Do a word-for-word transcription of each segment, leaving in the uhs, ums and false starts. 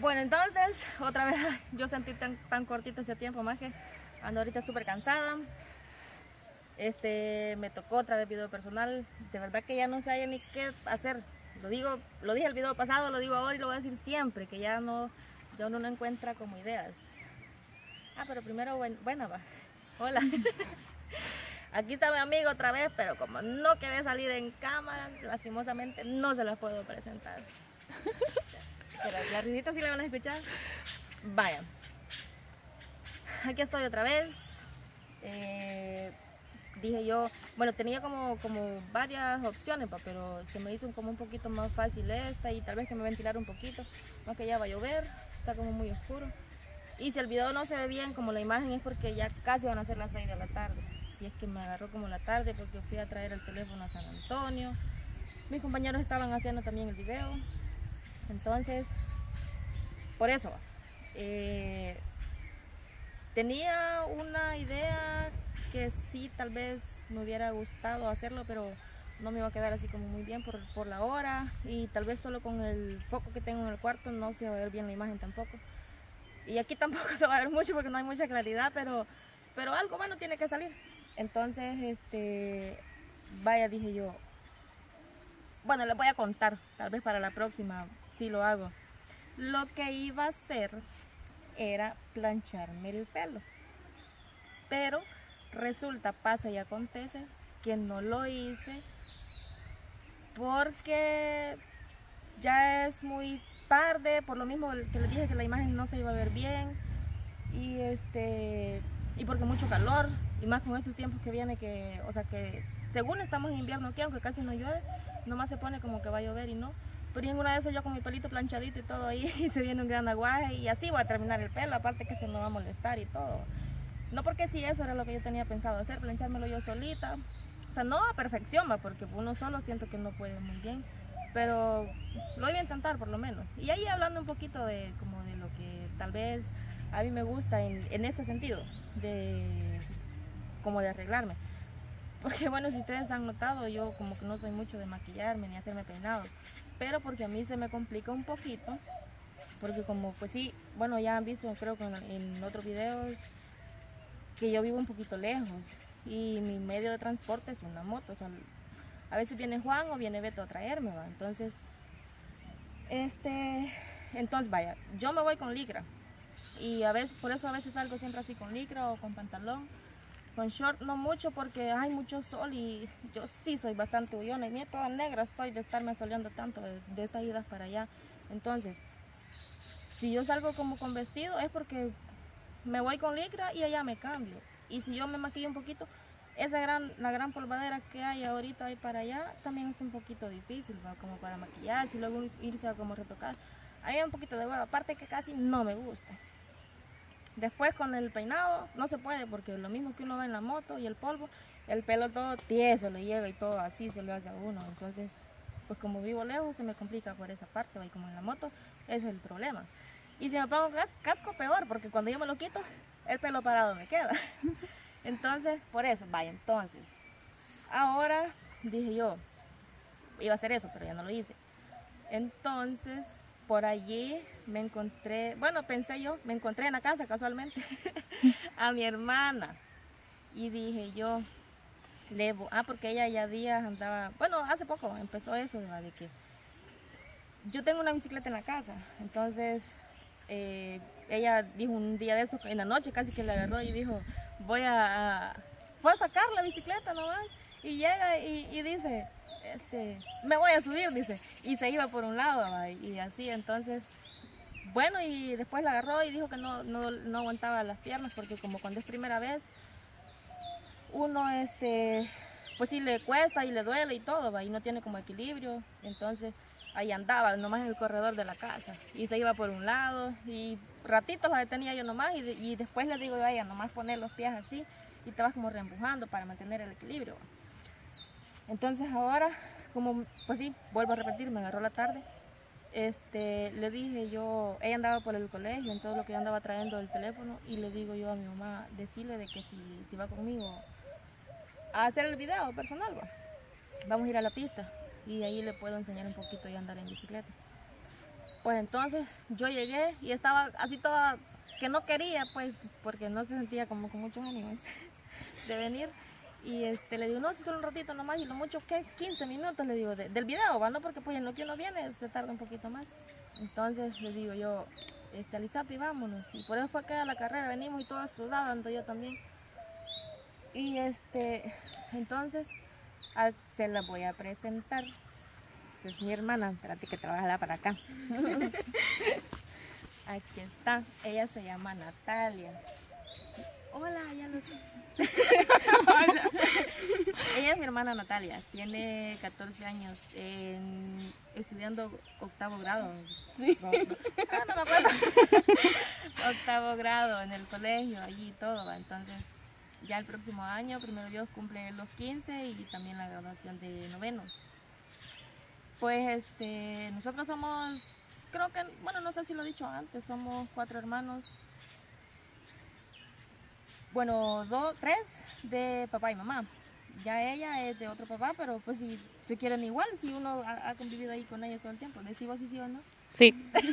Bueno, entonces, otra vez yo sentí tan, tan cortito ese tiempo, más que ando ahorita súper cansada. Este, me tocó otra vez video personal. De verdad que ya no sé ni qué hacer. Lo digo, lo dije el video pasado, lo digo ahora y lo voy a decir siempre, que ya no, ya uno no encuentra como ideas. Ah, pero primero, bueno, bueno va. Hola. Aquí está mi amigo otra vez, pero como no quiere salir en cámara, lastimosamente no se las puedo presentar. Pero las risitas sí la van a escuchar. Vaya. Aquí estoy otra vez. Eh, dije yo, bueno, tenía como, como varias opciones, pa, pero se me hizo como un poquito más fácil esta y tal vez que me ventilara un poquito, más que ya va a llover, está como muy oscuro. Y si el video no se ve bien como la imagen es porque ya casi van a ser las seis de la tarde. Y es que me agarró como la tarde porque fui a traer el teléfono a San Antonio. Mis compañeros estaban haciendo también el video. Entonces, por eso, eh, tenía una idea que sí tal vez me hubiera gustado hacerlo, pero no me iba a quedar así como muy bien por, por la hora. Y tal vez solo con el foco que tengo en el cuarto no se va a ver bien la imagen tampoco. Y aquí tampoco se va a ver mucho porque no hay mucha claridad, pero, pero algo bueno tiene que salir. Entonces, este, vaya, dije yo, bueno, les voy a contar, tal vez para la próxima, si lo hago. Lo que iba a hacer era plancharme el pelo. Pero resulta, pasa y acontece que no lo hice porque ya es muy tarde, por lo mismo que les dije que la imagen no se iba a ver bien. Y este y porque mucho calor y más con estos tiempos que viene que, o sea que según estamos en invierno aquí, aunque casi no llueve, nomás se pone como que va a llover y no. Pero en una de esas yo con mi pelito planchadito y todo ahí y se viene un gran aguaje y así voy a terminar el pelo, aparte que se me va a molestar y todo. No porque sí, eso era lo que yo tenía pensado hacer, planchármelo yo solita. O sea, no a perfección, porque uno solo siento que no puede muy bien, pero lo voy a intentar por lo menos. Y ahí hablando un poquito de como de lo que tal vez a mí me gusta en, en ese sentido, de como de arreglarme. Porque bueno, si ustedes han notado, yo como que no soy mucho de maquillarme ni hacerme peinado, pero porque a mí se me complica un poquito, porque como pues sí, bueno ya han visto creo que en, en otros videos que yo vivo un poquito lejos y mi medio de transporte es una moto, o sea, a veces viene Juan o viene Beto a traerme, ¿va? Entonces, este, entonces vaya, yo me voy con licra. Y a veces, por eso a veces salgo siempre así con licra o con pantalón, con short no mucho porque hay mucho sol y yo sí soy bastante huyona y ni toda negra estoy de estarme soleando tanto de, de estas idas para allá. Entonces, si yo salgo como con vestido es porque me voy con licra y allá me cambio. Y si yo me maquillo un poquito, esa gran, la gran polvadera que hay ahorita ahí para allá también es un poquito difícil, ¿va? Como para maquillarse y luego irse a como retocar. Hay un poquito de huevo, aparte que casi no me gusta. Después con el peinado no se puede porque lo mismo que uno ve en la moto y el polvo, el pelo todo tieso le llega y todo así se lo hace a uno. Entonces, pues como vivo lejos se me complica por esa parte, ¿va? Y como en la moto, ese es el problema. Y si me pongo casco, peor, porque cuando yo me lo quito, el pelo parado me queda. Entonces, por eso, vaya, entonces. Ahora, dije yo, iba a hacer eso, pero ya no lo hice. Entonces, por allí me encontré, bueno, pensé yo, me encontré en la casa casualmente a mi hermana. Y dije yo, Levo, ah, porque ella ya días andaba, bueno, hace poco empezó eso, ¿verdad? De que yo tengo una bicicleta en la casa, entonces eh, ella dijo un día de esto, en la noche casi que la agarró y dijo, voy a, a fue a sacar la bicicleta nomás y llega y, y dice, este, me voy a subir, dice, y se iba por un lado, ¿va? Y así, entonces, bueno, y después la agarró y dijo que no, no, no aguantaba las piernas porque como cuando es primera vez, uno, este, pues sí le cuesta y le duele y todo, ¿va? Y no tiene como equilibrio, entonces ahí andaba nomás en el corredor de la casa y se iba por un lado y ratitos la detenía yo nomás y, de, y después le digo yo a ella nomás poner los pies así y te vas como reempujando para mantener el equilibrio. Entonces ahora, como pues sí, vuelvo a repetir, me agarró la tarde, este, le dije yo, ella andaba por el colegio en todo lo que yo andaba trayendo el teléfono y le digo yo a mi mamá, decirle de que si, si va conmigo a hacer el video personal, va, vamos a ir a la pista y ahí le puedo enseñar un poquito y andar en bicicleta. Pues entonces yo llegué y estaba así toda, que no quería, pues, porque no se sentía como con muchos ánimos de venir. Y este, le digo, no, si solo un ratito nomás, y lo mucho que quince minutos, le digo, de, del video, ¿va? No, porque pues en lo que uno viene se tarda un poquito más. Entonces le digo yo, este, alistate y vámonos. Y por eso fue que a la carrera venimos y toda sudada, ando yo también. Y este, entonces, a, se la voy a presentar. Esta es mi hermana, espérate que trabaja para acá. Aquí está, ella se llama Natalia. Hola, ya los... Hola. Ella es mi hermana Natalia, tiene catorce años, en, estudiando octavo grado. Sí. No, no, ah, no me acuerdo. Octavo grado en el colegio, allí y todo, ¿va? Entonces ya el próximo año, primero Dios, cumple los quince y también la graduación de noveno. Pues este, nosotros somos, creo que, bueno, no sé si lo he dicho antes, somos cuatro hermanos. Bueno, dos, tres de papá y mamá. Ya ella es de otro papá, pero pues si se quieren igual, si uno ha, ha convivido ahí con ellos todo el tiempo. ¿Decís vos si sí o no? Sí.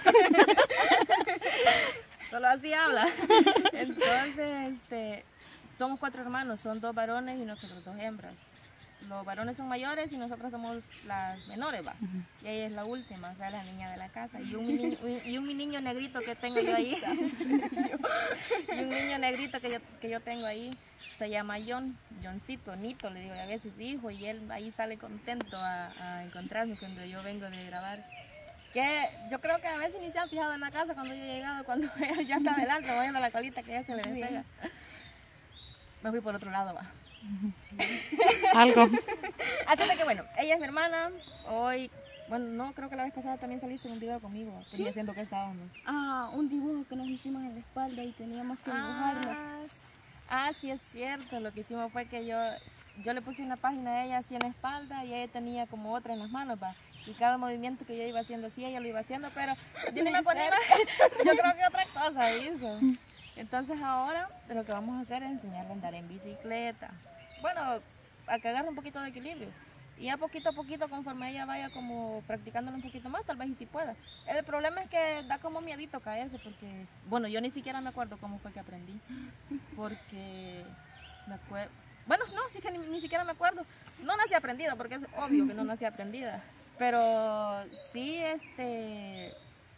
Solo así habla. Entonces, este, somos cuatro hermanos, son dos varones y nosotros dos hembras. Los varones son mayores y nosotros somos las menores, va. Uh-huh. Y ella es la última, o sea, la niña de la casa. Y un, niño, y un mi niño negrito que tengo yo ahí. Y un niño negrito que yo, que yo tengo ahí se llama John, Johncito, Nito, le digo a veces hijo, y él ahí sale contento a, a encontrarme cuando yo vengo de grabar. Que yo creo que a veces ni se han fijado en la casa cuando yo he llegado, cuando ella ya está adelante, moviendo la colita que ya se le despega. Sí. Me fui por otro lado, va. Sí. Algo. Así de que bueno, ella es mi hermana. Hoy, bueno, no, creo que la vez pasada también saliste en un video conmigo. ¿Sí? Haciendo que estábamos. Ah, un dibujo que nos hicimos en la espalda y teníamos que dibujarlo. Ah, ah, sí es cierto. Lo que hicimos fue que yo, yo le puse una página a ella así en la espalda y ella tenía como otra en las manos, va. Y cada movimiento que yo iba haciendo así, ella lo iba haciendo, pero yo no me acuerdo. Yo creo que otra cosa hizo. Entonces ahora lo que vamos a hacer es enseñarle a andar en bicicleta. Bueno, a que agarre un poquito de equilibrio. Y ya poquito a poquito, conforme ella vaya como practicándolo un poquito más, tal vez y si pueda. El problema es que da como miedito caerse, porque, bueno, yo ni siquiera me acuerdo cómo fue que aprendí. Porque me acuerdo, bueno, no, sí que ni, ni siquiera me acuerdo. No nací aprendida, porque es obvio que no nací aprendida. Pero sí, este,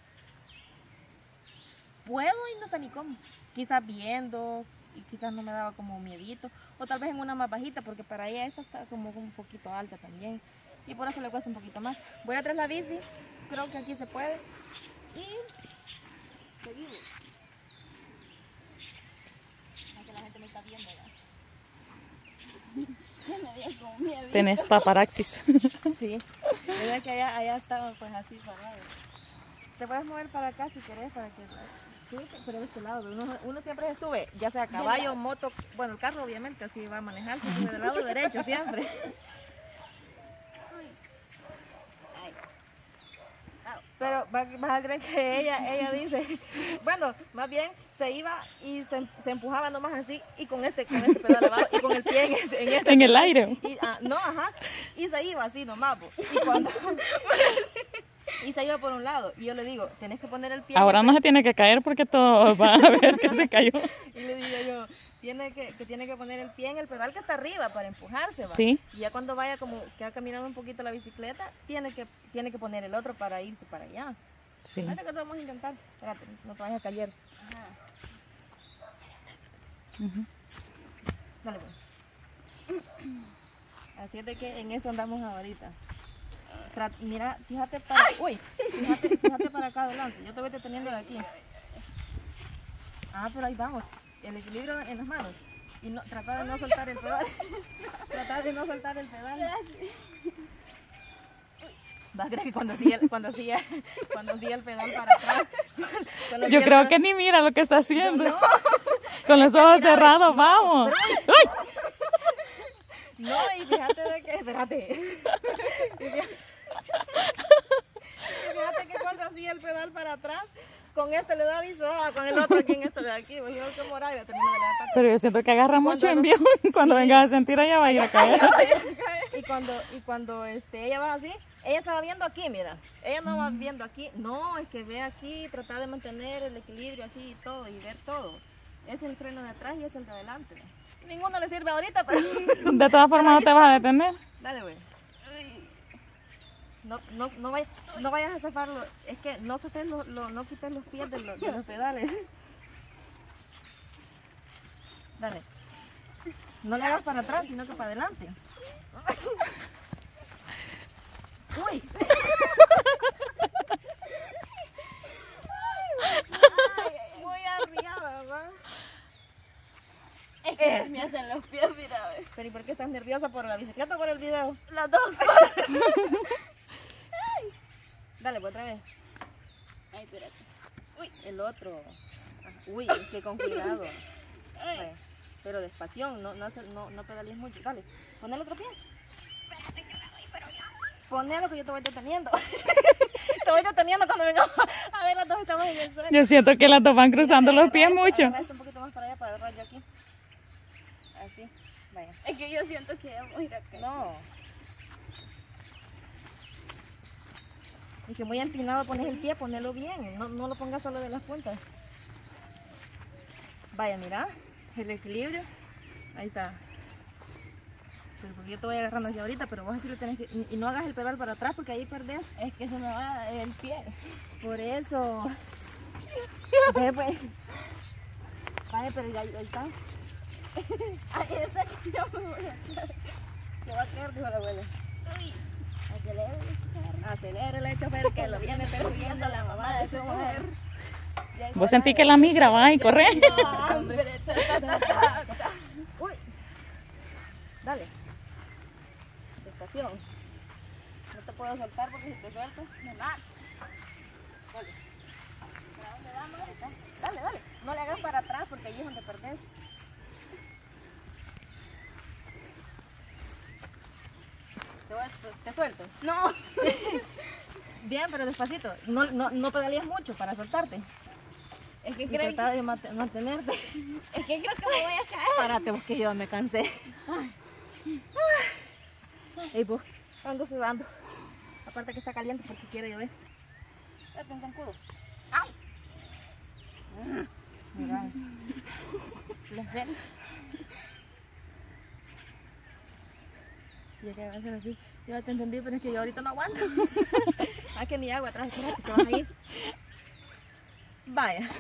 puedo y no sé ni cómo. Quizás viendo, y quizás no me daba como miedito, o tal vez en una más bajita, porque para ella esta está como un poquito alta también, y por eso le cuesta un poquito más. Voy a traer la bici, creo que aquí se puede, y seguimos. Aunque la gente me está viendo, ¿verdad? Tenés paparaxis. Sí, es que allá, allá estaba pues así parado. Te puedes mover para acá si querés, para que... Sí, pero de este lado, uno, uno siempre se sube, ya sea caballo, moto, bueno, el carro obviamente así va a manejar, se sube del lado derecho siempre. Pero vas, vas a creer que ella, ella dice, bueno, más bien se iba y se, se empujaba nomás así y con este, con este pedal abajo y con el pie en, este, en, este en el aire. Y, ah, no, ajá, y se iba así nomás, y cuando... Y se iba por un lado, y yo le digo, tenés que poner el pie. Ahora no se tiene que caer porque todos van a ver que se cayó. Y le digo yo, tiene que, que tiene que poner el pie en el pedal que está arriba para empujarse, ¿va? Sí. Y ya cuando vaya como que ha caminado un poquito la bicicleta, tiene que, tiene que poner el otro para irse para allá. Sí. Ahorita que vamos a intentar, espérate, no te vayas a caer. Ajá. Uh-huh. Dale pues. Así es de que en eso andamos ahorita. Mira, fíjate para, uy, fíjate, fíjate para acá adelante, yo te voy deteniendo de aquí. Ah, pero ahí vamos, el equilibrio en las manos. Y no, trata de no soltar el pedal. Trata de no soltar el pedal. Vas a creer que cuando sigue, cuando sigue, cuando sigue el pedal para atrás. Yo creo pedal, que ni mira lo que está haciendo. No. Con los ojos cerrados, vamos. No, y fíjate de que, espérate. Fíjate que cuando hacía el pedal para atrás, con este le da aviso, con el otro aquí en este de aquí, pues yo que morar, pero yo siento que agarra mucho envío, cuando sí. Vengas a sentir ella va a ir a caer. Y cuando, y cuando este, ella va así, Ella estaba viendo aquí, mira. Ella no va viendo aquí. No, es que ve aquí, tratar de mantener el equilibrio así y todo, y ver todo. Es el freno de atrás y es el de adelante. Ninguno le sirve ahorita, pero... De todas formas no te vas a detener. Dale, güey. No, no, no, vayas, no vayas a zafarlo. Es que no saques lo, lo, no quites los pies de, lo, de los pedales. Dale. No le hagas para atrás, sino que para adelante. Uy. Muy arriada, ¿verdad? Es que se me hacen los pies, mira, ve. Pero ¿y por qué estás nerviosa por la bicicleta o por el video? Las dos cosas. Dale, pues otra vez. Ay, espérate. Uy, el otro. Ah, uy, es que con cuidado. Ay. Vaya, pero despacio, no, no, hace- no, no pedalees mucho. Dale, pon el otro pie. Ponelo que yo te voy deteniendo. Te voy deteniendo cuando venga a ver, las dos estamos en el suelo. Yo siento que las dos van cruzando los pies Agarra mucho. esto, agarra esto un poquito más para allá para agarrar yo aquí. Así, vaya. Es que yo siento que vamos a ir acá. No. Y que muy empinado pones el pie, ponelo bien. No, no lo pongas solo de las puntas. Vaya, mira. El equilibrio. Ahí está. Pero porque yo te voy agarrando así ahorita, pero vos así lo tenés que... Y, y no hagas el pedal para atrás porque ahí perdés. Es que se me va el pie. Por eso. Ve, pues. Vaya, pero ya, ahí está. Ahí está que yo me voy a quedar. Se va a caer, dijo la abuela. Uy, acelera. Acelérale, chofer, que lo viene persiguiendo la mamá de su mujer. Vos sentís que la migra va y corre. No, hombre, ta, ta, ta, ta, ta. Uy. Dale. Estación. No te puedo soltar porque si te suelto, me mato. Dale. ¿Para dónde vamos? Ahí está. Dale, dale. No le hagas para atrás porque ahí es donde perdés. Te, voy a- te suelto. No. Bien, pero despacito. No, no, no pedalees mucho para soltarte. Es que Y creo trata de mate- mantenerte. es que creo que me voy a caer. Párate, vos que yo me cansé. Ey, vos, ando sudando. Aparte que está caliente porque quiere llover. Date un zancudo. ¡Ay! Mira. Les ven. Ya que va a ser así. Yo te entendí, pero es que yo ahorita no aguanto. Ah, que ni agua atrás. Espérate, te vas a ir. Vaya.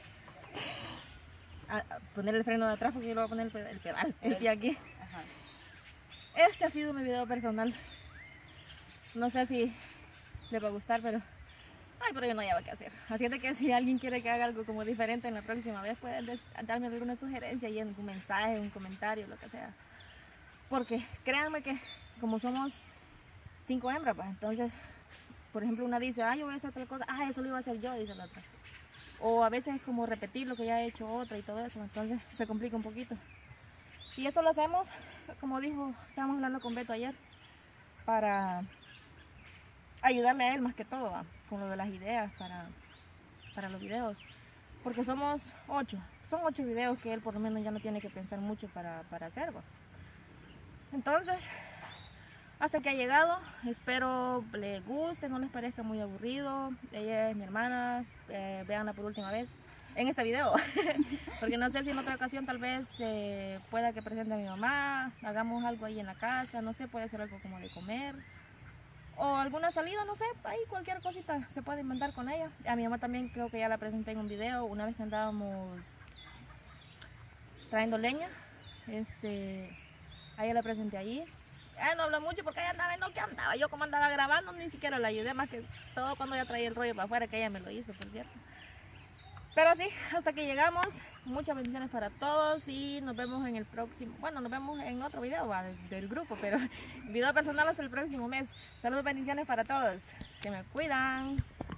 A, a poner el freno de atrás porque yo le voy a poner el pedal, el, pedal, el pie aquí. Ajá. Este ha sido mi video personal. No sé si le va a gustar, pero... Ay, pero yo no hallaba qué hacer. Así es de que si alguien quiere que haga algo como diferente en la próxima vez, pueden des- darme alguna sugerencia y en un mensaje, un comentario, lo que sea. Porque créanme que como somos cinco hembras, pues, entonces, por ejemplo, una dice, ah, yo voy a hacer tal cosa, ah, eso lo iba a hacer yo, dice la otra. O a veces es como repetir lo que ya ha hecho otra y todo eso, entonces se complica un poquito. Y esto lo hacemos, como dijo, estábamos hablando con Beto ayer, para ayudarle a él más que todo, ¿va? Con lo de las ideas para, para los videos. Porque somos ocho, son ocho videos que él por lo menos ya no tiene que pensar mucho para, para hacer, ¿va? Entonces, hasta que ha llegado, espero les guste, no les parezca muy aburrido. Ella es mi hermana, eh, véanla por última vez en este video. Porque no sé si en otra ocasión tal vez eh, pueda que presente a mi mamá, hagamos algo ahí en la casa, no sé, puede ser algo como de comer. O alguna salida, no sé, ahí cualquier cosita se puede inventar con ella. A mi mamá también creo que ya la presenté en un video, una vez que andábamos trayendo leña. Este... A ella la presenté allí. Ella no habla mucho porque ella andaba en lo que andaba. Yo como andaba grabando ni siquiera la ayudé, más que todo cuando ella traía el rollo para afuera, que ella me lo hizo, por cierto. Pero sí, hasta que llegamos, muchas bendiciones para todos y nos vemos en el próximo, bueno, nos vemos en otro video va, del, del grupo, pero video personal hasta el próximo mes. Saludos, bendiciones para todos. Se me cuidan.